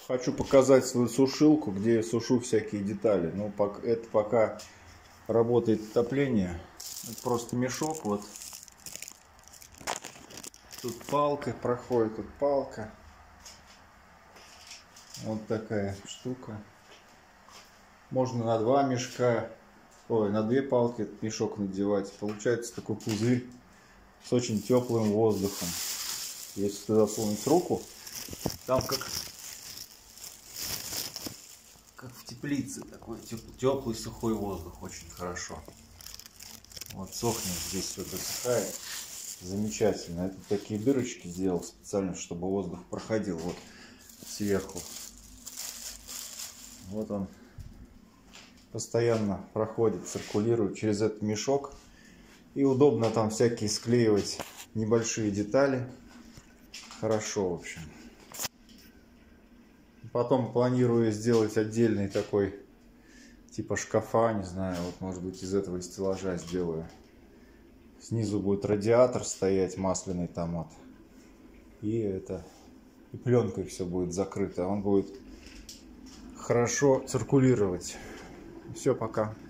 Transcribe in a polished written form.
Хочу показать свою сушилку, где я сушу всякие детали. Ну, это пока работает отопление. Это просто мешок, вот. Тут палка проходит, тут палка. Вот такая штука. Можно на 2 мешка, на 2 палки этот мешок надевать. Получается такой пузырь с очень теплым воздухом. Если туда сунуть руку, там как в теплице такой теплый сухой воздух, очень хорошо. Вот сохнет здесь, все досыхает. Замечательно. Это такие дырочки сделал специально, чтобы воздух проходил вот сверху. Вот он постоянно проходит, циркулирует через этот мешок. И удобно там всякие склеивать небольшие детали. Хорошо, в общем. Потом планирую сделать отдельный такой, типа шкафа, не знаю, вот может быть из этого стеллажа сделаю. Снизу будет радиатор стоять масляный там вот. И пленкой все будет закрыто. Он будет хорошо циркулировать. Все, пока.